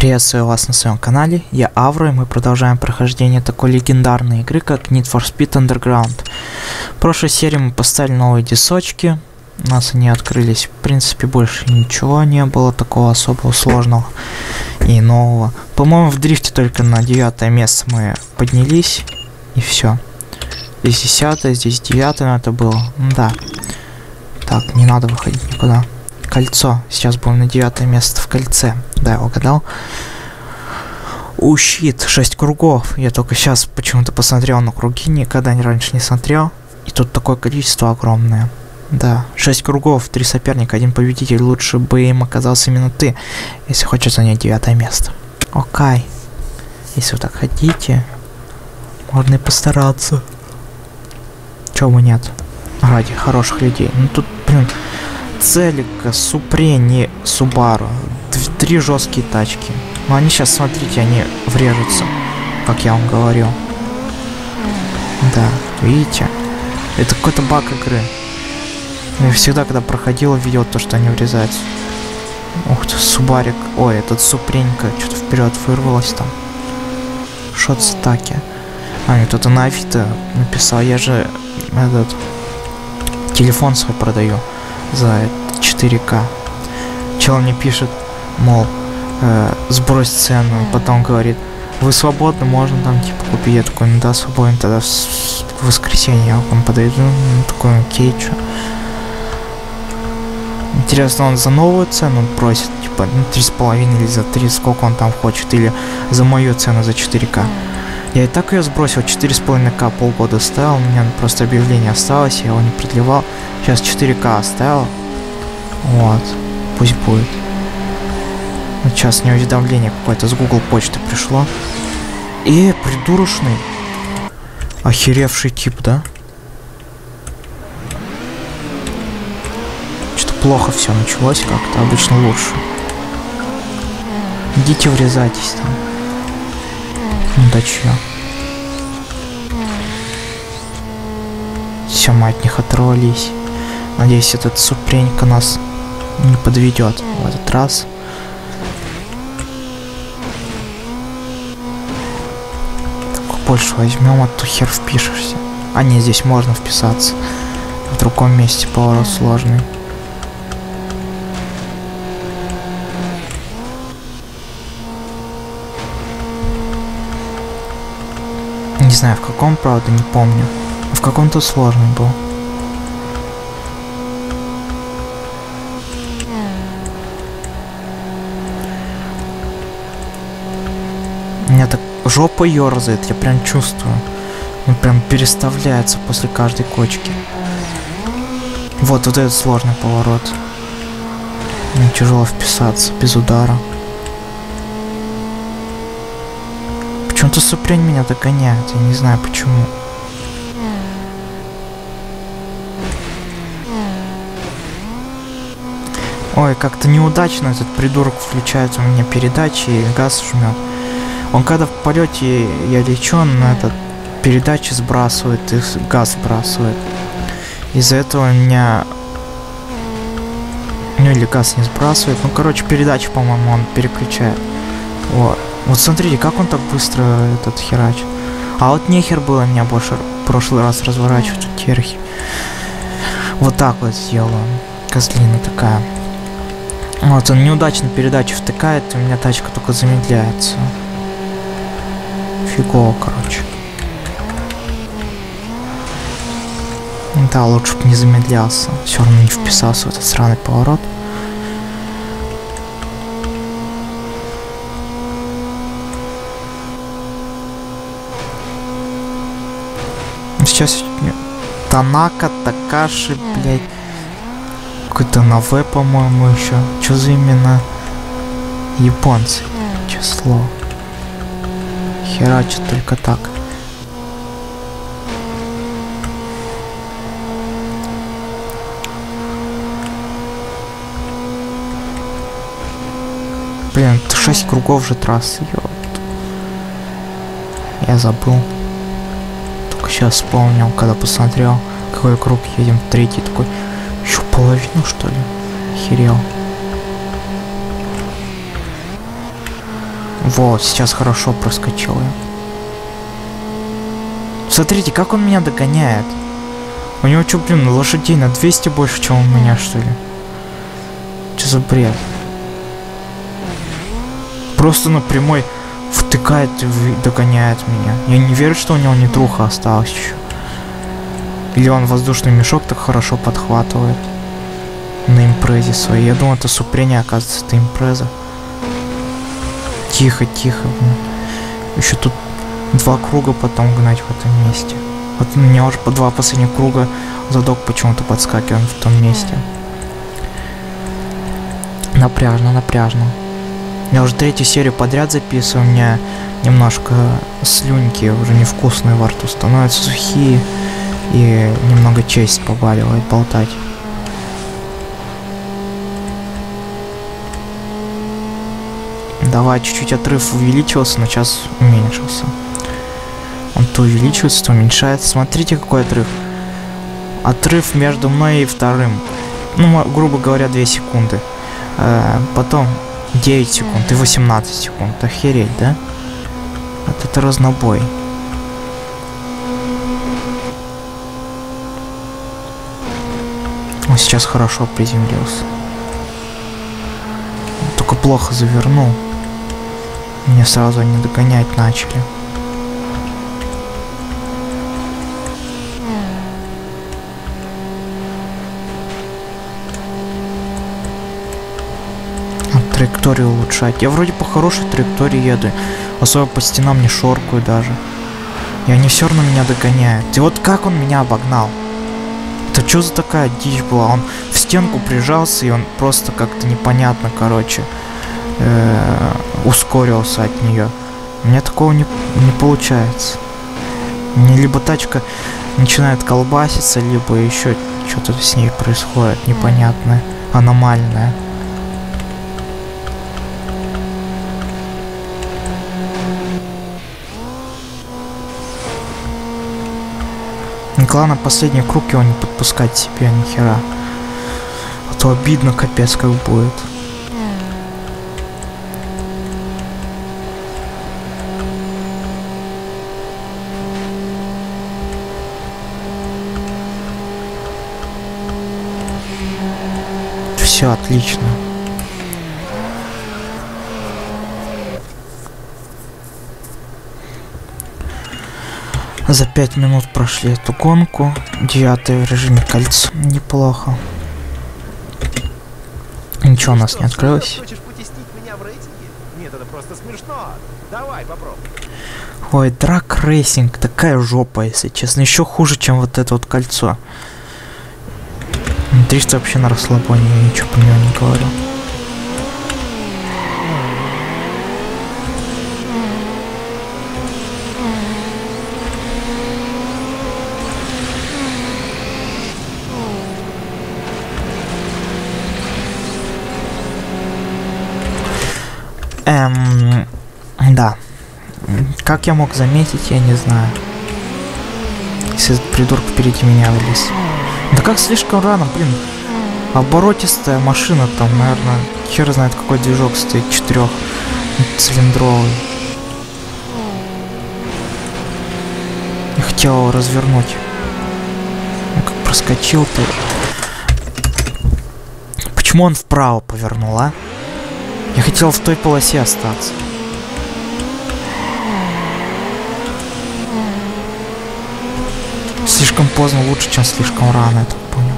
Приветствую вас на своем канале, я Авро, и мы продолжаем прохождение такой легендарной игры, как Need for Speed Underground. В прошлой серии мы поставили новые дисочки, у нас они открылись, в принципе больше ничего не было такого особого сложного и нового. По-моему, в дрифте только на 9 место мы поднялись, и все. Здесь 10, здесь 9 это было, да. Так, не надо выходить никуда. Кольцо. Сейчас будем на 9 место в кольце. Да, я угадал. Щит, 6 кругов. Я только сейчас почему-то посмотрел на круги, никогда раньше не смотрел. И тут такое количество огромное. Да, 6 кругов, 3 соперника, 1 победитель. Лучше бы им оказался именно ты, если хочешь занять 9 место. Окей. Если вы так хотите, можно и постараться. Чего бы нет. Ради хороших людей. Ну тут, блин, Целика, Супрени, Субару. 3 жесткие тачки. Но они сейчас, смотрите, они врежутся, как я вам говорил. Да, видите? Это какой-то баг игры. Я всегда, когда проходил, видел то, что они врезаются. Ух ты, Субарик. Ой, этот Супренька что-то вперед вырвалось там. Шот-стаки. А, мне кто-то на Авито написал. Я же этот телефон свой продаю за 4К. Чел мне пишет, мол, сбрось цену, и потом говорит, вы свободны, можно там типа купить. Я такой, ну да, свободен, тогда в воскресенье я вам подойду. Ну, такой, окей, чё. Интересно, он за новую цену просит, типа, ну, 3,5 или за 3, сколько он там хочет, или за мою цену за 4К. Я и так ее сбросил, 4,5К полгода ставил, у меня просто объявление осталось, я его не продлевал. Сейчас 4К оставил. Вот, пусть будет. Вот сейчас мне уведомление какое-то с Google почты пришло. Придурочный. Охеревший тип, да? Что-то плохо все началось как-то, обычно лучше. Идите врезайтесь там. Ну да чё. Все, мы от них оторвались. Надеюсь, этот Супренька нас не подведет в этот раз. Так, больше возьмем, а то хер впишешься. А не, здесь можно вписаться. В другом месте поворот сложный. Не знаю, в каком, правда, не помню. В каком-то сложный был. У меня так жопа ёрзает, я прям чувствую. Он прям переставляется после каждой кочки. Вот этот сложный поворот. Мне тяжело вписаться без удара. Почему-то Супрень меня догоняет, я не знаю почему. Ой, как-то неудачно этот придурок включает у меня передачи и газ жмет. Он когда в полете я лечу, он на этот передачи сбрасывает и газ сбрасывает. Из-за этого у меня... Ну или газ не сбрасывает. Ну короче, передачи, по-моему, он переключает. Вот. Вот смотрите, как он так быстро этот херачит. А вот нехер было меня больше в прошлый раз разворачивать у терхи. Вот так вот сделал. Козлина такая. Вот он неудачно передачу втыкает, и у меня тачка только замедляется. Фигово, короче. Да, лучше бы не замедлялся. Все равно не вписался в этот сраный поворот. Сейчас Танака, Такаши, блядь. Какой-то на В, по-моему, еще. Что за именно японцы? Число. Херачат только так. Блин, 6 кругов же трассы, ёпт. Я забыл. Только сейчас вспомнил, когда посмотрел, какой круг едем. Третий такой. Еще половину, что ли? Охерел. Вот, сейчас хорошо проскочил я. Смотрите, как он меня догоняет. У него что, блин, лошадей на 200 больше, чем у меня, что ли? Что за бред? Просто на прямой втыкает и догоняет меня. Я не верю, что у него нитруха осталась еще. Или он воздушный мешок так хорошо подхватывает на импрезе своей. Я думал, это супрение, оказывается, это импреза. Тихо, тихо. Еще тут 2 круга потом гнать в этом месте. Вот у меня уже по 2 последних круга задок почему-то подскакивает в том месте. Напряжно, напряжно. Я уже 3-ю серию подряд записываю, у меня немножко слюнки уже невкусные во рту становятся, сухие. И немного честь побаливает болтать. Давай, чуть-чуть отрыв увеличился, но сейчас уменьшился. Он то увеличивается, то уменьшается. Смотрите, какой отрыв. Отрыв между мной и вторым. Ну, грубо говоря, 2 секунды. Потом 9 секунд и 18 секунд. Охереть, да? Вот это разнобой. Он сейчас хорошо приземлился. Только плохо завернул. Меня сразу они догонять начали. Траекторию улучшать. Я вроде по хорошей траектории еду. Особенно по стенам не шоркаю даже. И они все равно меня догоняют. И вот как он меня обогнал? Это что за такая дичь была? Он в стенку прижался, и он просто как-то непонятно, короче, ускорился от нее. У меня такого не получается. Мне либо тачка начинает колбаситься, либо еще что-то с ней происходит непонятное, аномальное. Главное, последний круг его не подпускать себе, нихера. А то обидно, капец, как будет. Все отлично. За 5 минут прошли эту гонку. 9-й в режиме кольцо. Неплохо. Ничего у нас не открылось. Хочешь потеснить меня в рейтинге? Нет, это просто смешно. Давай, попробуй. Ой, драг рейсинг. Такая жопа, если честно. Еще хуже, чем вот это вот кольцо. Дрифт вообще на расслабоне. Я ничего про него не говорю. Да. Как я мог заметить, я не знаю. Если этот придурок впереди меня вылез. Да как слишком рано, блин. Оборотистая машина там, наверное, хер знает какой движок стоит, 4-цилиндровый. Я хотел его развернуть. Ну как проскочил-то. Почему он вправо повернул, а? Я хотел в той полосе остаться. Слишком поздно лучше, чем слишком рано, я так понял.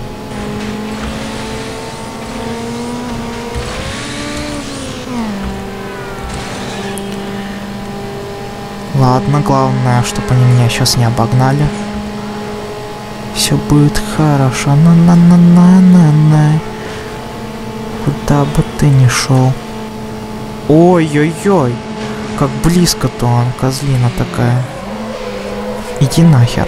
Ладно, главное, чтобы они меня сейчас не обогнали. Все будет хорошо. На-на-на-на-на-на. Куда бы ты ни шел. Ой-ой-ой. Как близко-то он, козлина такая. Иди нахер.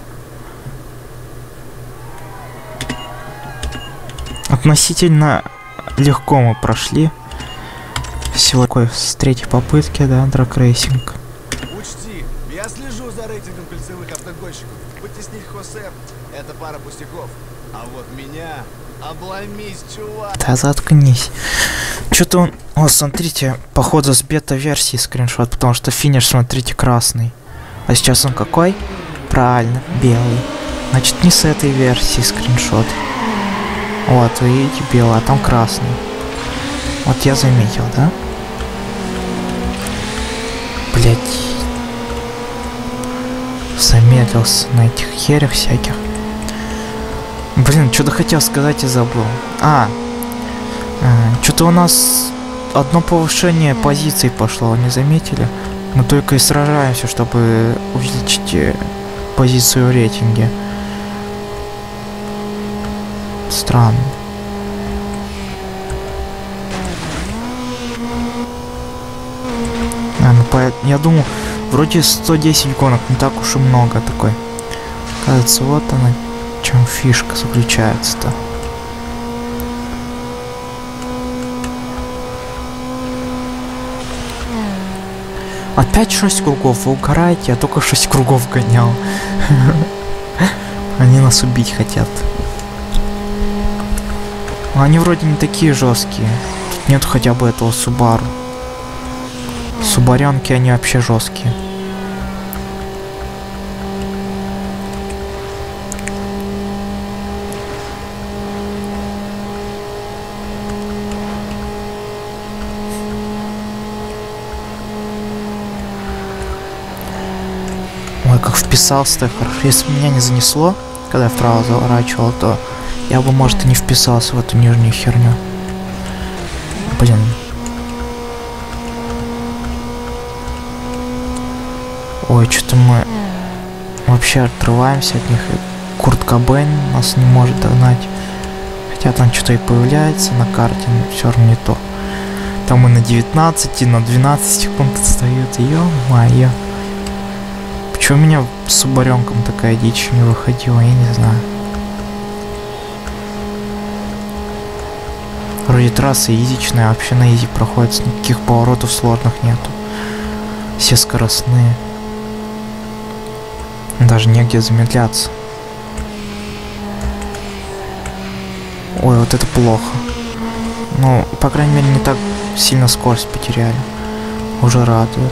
Относительно легко мы прошли. Всего такой с 3-й попытки, да, драг-рейсинг. Учти, я слежу за рейтингом кольцевых автогонщиков. Потеснить Хосе — это пара пустяков. А вот меня... Обломись, чувак! Да заткнись. Что-то он... О, смотрите, походу с бета-версии скриншот, потому что финиш, смотрите, красный. А сейчас он какой? Правильно, белый. Значит, не с этой версии скриншот. Вот, вы видите, белый, а там красный. Вот я заметил, да? Блять. Замедлился на этих херях всяких. Блин, что-то хотел сказать и забыл. Что-то у нас одно повышение позиций пошло, не заметили? Мы только и сражаемся, чтобы увеличить позицию в рейтинге. Странно. Я думаю, вроде 110 гонок, не так уж и много такой. Кажется, вот она, в чем фишка заключается-то. Опять 6 кругов, вы угораете, я только 6 кругов гонял. Они нас убить хотят. Они вроде не такие жесткие. Тут нет хотя бы этого Субару. Субарянки, они вообще жесткие. Ой, как вписался-то хорошо. Если меня не занесло, когда я вправо заворачивал, то я бы, может, и не вписался в эту нижнюю херню. Блин. Ой, что-то мы вообще отрываемся от них. Курт Кобейн нас не может догнать. Хотя там что-то и появляется на карте, но все равно не то. Там и на 19, и на 12 секунд отстает. Ё-моё. Почему у меня с Субаренком такая дичь не выходила, я не знаю. Вроде трасса изичная, вообще на изи проходит, никаких поворотов сложных нету. Все скоростные. Даже негде замедляться. Ой, вот это плохо. Ну, по крайней мере, не так сильно скорость потеряли. Уже радует.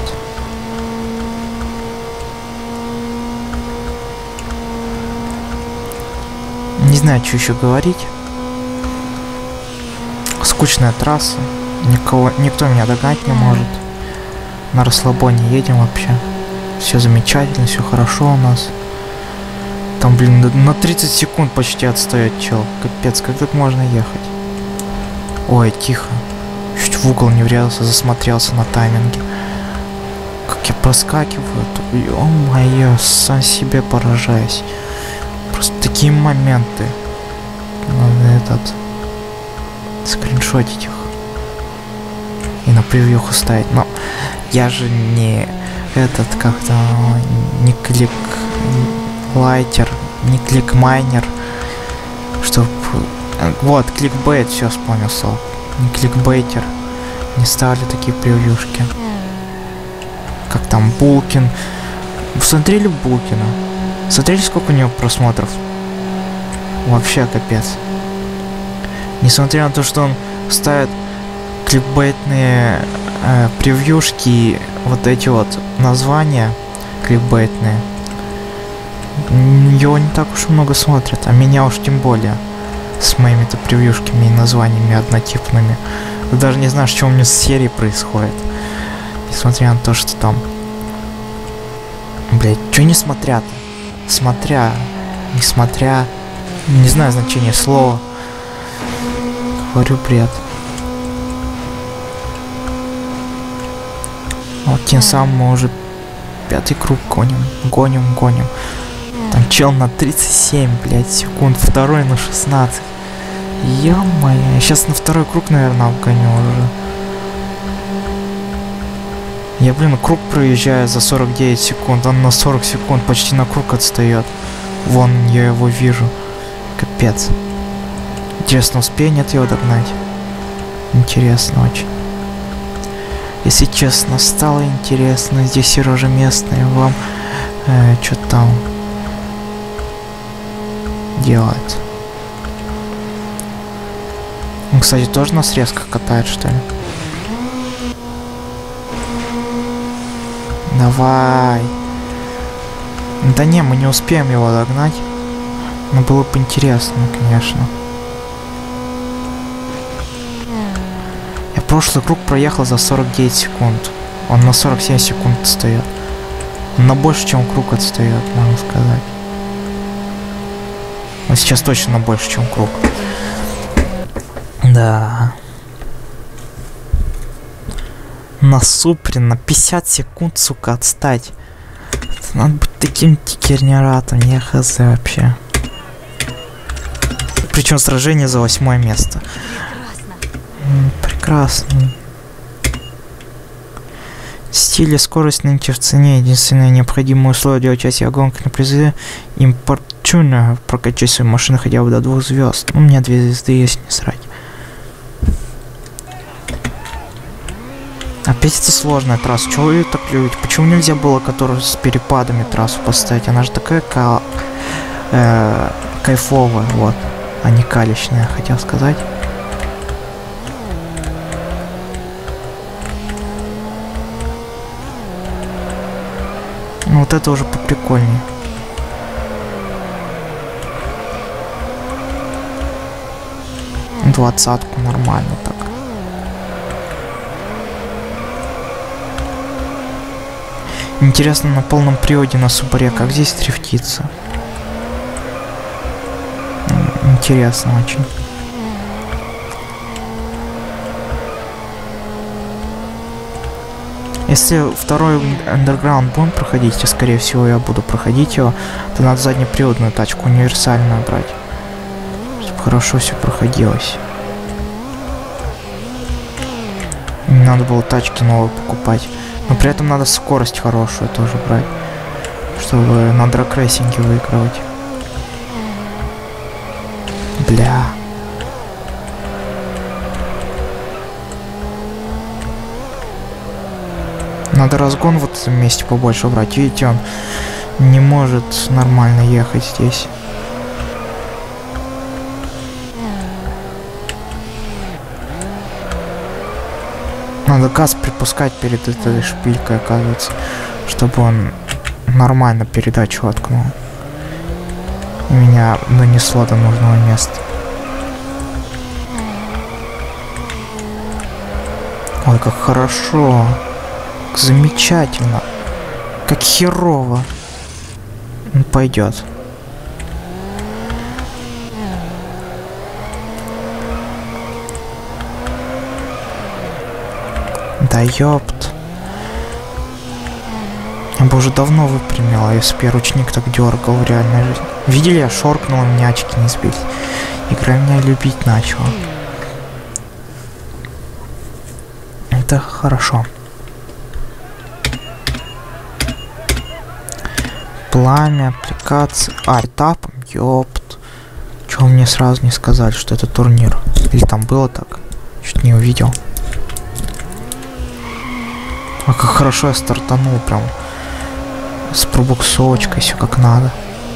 Не знаю, что еще говорить. Скучная трасса. Никто меня догнать не может. На расслабоне едем вообще. Все замечательно, все хорошо у нас. Там, блин, на 30 секунд почти отстает чел. Капец, как так можно ехать? Ой, тихо. Чуть в угол не врезался, засмотрелся на тайминге. Как я проскакиваю, то, ё-моё, сам себе поражаюсь. Просто такие моменты. Надо скриншотить их. И на превьюху ставить. Но я же не как-то не клик-лайтер, не клик-майнер. Чтоб... Вот, кликбейт, все вспомнил слово. Не кликбейтер. Не ставлю такие превьюшки. Как там Булкин. Смотрели Булкина? Смотрели, сколько у него просмотров? Вообще капец. Несмотря на то, что он ставит кликбейтные превьюшки, вот эти вот названия кликбейтные, его не так уж много смотрят, а меня уж тем более. С моими-то превьюшками и названиями однотипными. Я даже не знаю, что у меня с серией происходит. Несмотря на то, что там... Блять, что несмотря-то? Смотря, несмотря... Не знаю значение слова. Говорю бред. Вот тем самым мы уже 5-й круг гоним. Там чел на 37, блядь, секунд, второй на 16. Ё-моё, я сейчас на второй круг, наверное, обгоню уже. Я, блин, круг проезжаю за 49 секунд, он на 40 секунд почти на круг отстает. Вон, я его вижу. Капец. Интересно, успею нет его догнать? Интересно очень. Если честно, стало интересно. Здесь Сережа местный вам что там делает. кстати, тоже на срезках катает, что ли? Давай. Да не, мы не успеем его догнать. Но было бы интересно, конечно. Я прошлый круг проехал за 49 секунд. Он на 47 секунд отстает. Он на больше, чем круг отстает, можно сказать. Он сейчас точно на больше, чем круг. Да. На Супре на 50 секунд, сука, отстать. Надо быть таким генератором, не хз вообще. Причем сражение за 8 место. Прекрасно. Стиль и скорость нынче в цене. Единственное необходимое условие для участия в гонках на призы импортюнер. Прокачать свою машину хотя бы до 2 звезд. У меня 2 звезды есть, не срать. Опять это сложная трасса. Чего вы ее так любите? Почему нельзя было которую с перепадами трассу поставить? Она же такая кайфовая, вот. А не калечная, хотел сказать. Ну вот это уже поприкольнее. Двадцатку нормально так. Интересно, на полном приводе на Субаре как здесь дрифтиться? Интересно очень. Если второй Underground будем проходить, а скорее всего я буду проходить его, то надо заднеприводную тачку универсальную брать, чтобы хорошо все проходилось. Не надо было тачки новые покупать. Но при этом надо скорость хорошую тоже брать, чтобы на драгрейсинге выигрывать. Бля. Надо разгон вот в этом месте побольше брать. Видите, он не может нормально ехать здесь. Надо газ припускать перед этой шпилькой, оказывается, чтобы он нормально передачу воткнул. И меня донесло до нужного места. Ой, как хорошо. Как замечательно. Как херово. Он пойдет. Да ёпт. Я бы уже давно выпрямил, если бы я ручник так дергал в реальной жизни. Видели, я шоркнул, у меня очки не сбились. Игра меня любить начала. Это хорошо. Пламя, аппликации. Этапом, ёпт. Чего мне сразу не сказали, что это турнир? Или там было так? Чуть не увидел. А как хорошо я стартанул прям. С пробуксовочкой, все как надо.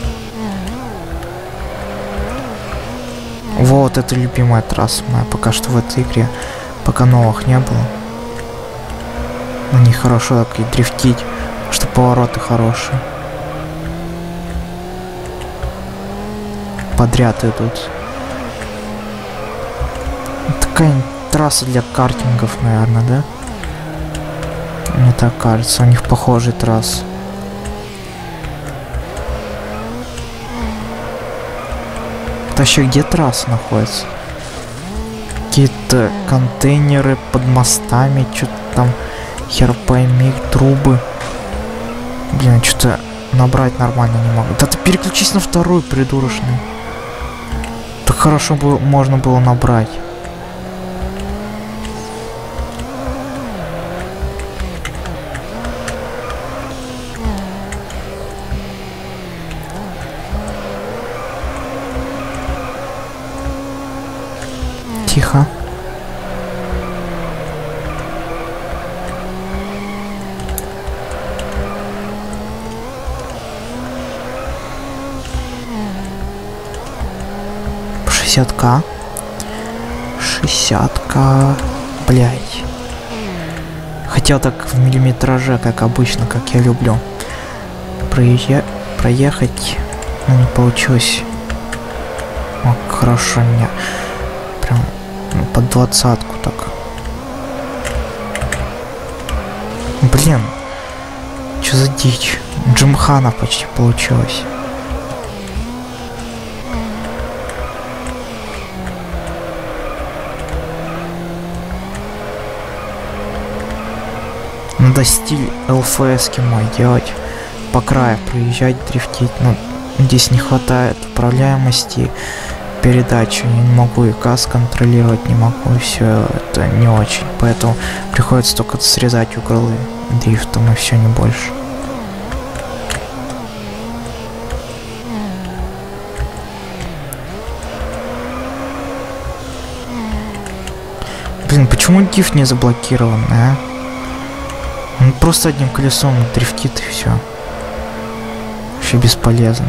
Вот это любимая трасса моя пока что в этой игре. Пока новых не было. На них хорошо так и дрифтить, что повороты хорошие. Подряд идут. Такая трасса для картингов, наверное, да? Мне так кажется, у них похожие трассы. Вообще, где трасса находится? Какие-то контейнеры под мостами, что-то там, хер пойми, трубы. Блин, что-то набрать нормально не могу. Да ты переключись на вторую, придурочный. Так хорошо бы можно было набрать. Тихо. К 60-ка. Блять. Хотел так в миллиметраже, как обычно, как я люблю. Проехать, но не получилось. О, хорошо меня. Прям под 20-ку так. Блин. Что за дичь? Джимхана почти получилось. Надо стиль ЛФС-ки мой делать. По краю проезжать, дрифтить. Но здесь не хватает управляемости. Передачу не могу и газ контролировать не могу. И все это не очень. Поэтому приходится только срезать углы дрифтом и все, не больше. Блин, почему дифт не заблокирован, а? Он просто одним колесом дрифтит и все. Вообще бесполезно.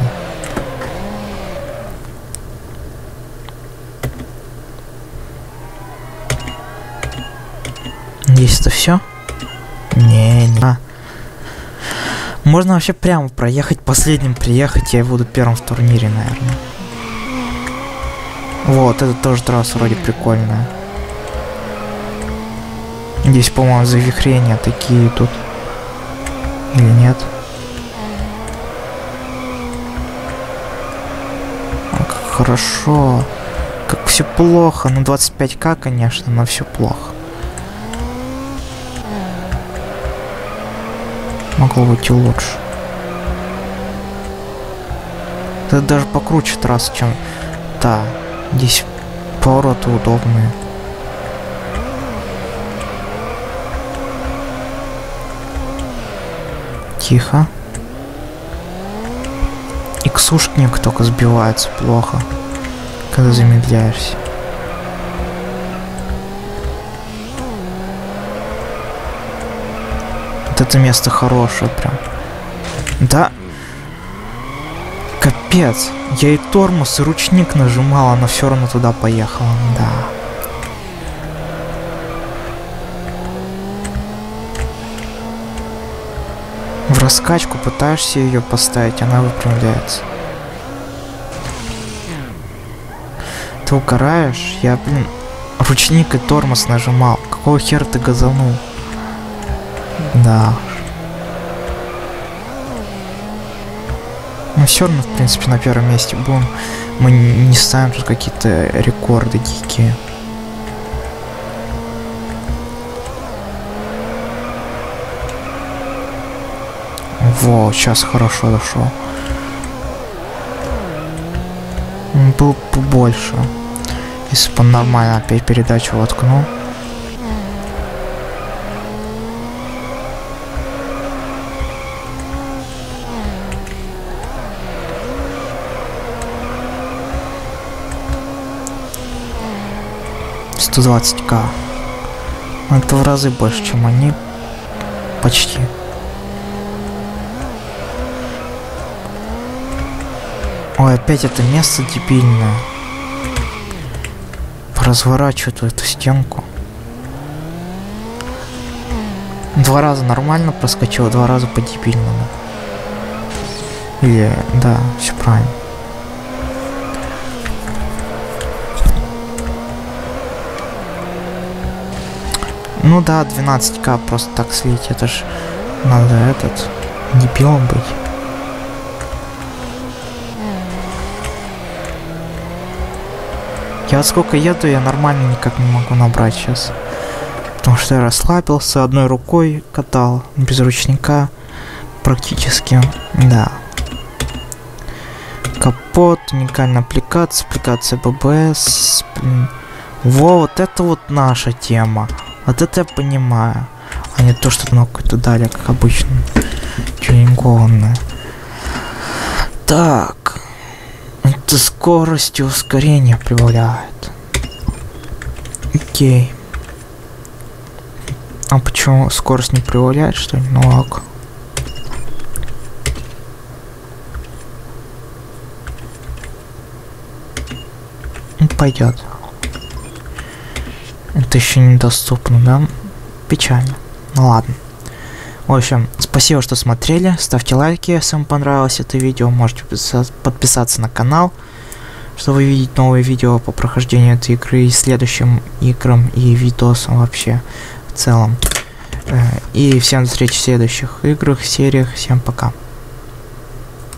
Есть это все? Не. Можно вообще прямо проехать, последним приехать, я буду первым в турнире, наверное. Вот, это тоже трасса вроде прикольная. Здесь, по-моему, завихрения такие тут. Или нет? Как хорошо. Как все плохо. Ну, 25к, конечно, но все плохо. Могло быть и лучше. Это даже покруче трасса, чем та. Здесь повороты удобные. Тихо. Иксушник только сбивается плохо, когда замедляешься. Вот это место хорошее прям. Да. Капец. Я и тормоз, и ручник нажимал, но все равно туда поехала. Да. В раскачку пытаешься ее поставить, она выпрямляется. Ты угораешь? Я, блин, ручник и тормоз нажимал. Какого хера ты газанул? Да. Мы все равно, в принципе, на первом месте будем. Мы не ставим тут какие-то рекорды дикие. Во, сейчас хорошо дошел. Был побольше. Если бы он нормально опять передачу воткнул. $120к. Это в разы больше, чем они. Почти. Ой, опять это место дебильное. Разворачиваю эту стенку. 2 раза нормально проскочил, 2 раза по дебильному. Или, да, все правильно. Ну да, 12к просто так слить, это ж надо этот дебилом быть. Я вот сколько еду, я нормально никак не могу набрать сейчас. Потому что я расслабился, одной рукой катал, без ручника практически. Да. Капот, уникальная аппликация ББС. Во, вот это вот наша тема. Вот это я понимаю. А не то, что много какой-то дали, как обычно. Тюнингованное. Так. Это скорость и ускорение прибавляет. Окей. А почему скорость не прибавляет, что ли? Ну ок. Пойдет. Это еще недоступно, да? Печально. Ну ладно. В общем, спасибо, что смотрели. Ставьте лайки, если вам понравилось это видео. Можете подписаться на канал, чтобы видеть новые видео по прохождению этой игры и следующим играм и видосам вообще в целом. И всем до встречи в следующих играх, сериях. Всем пока.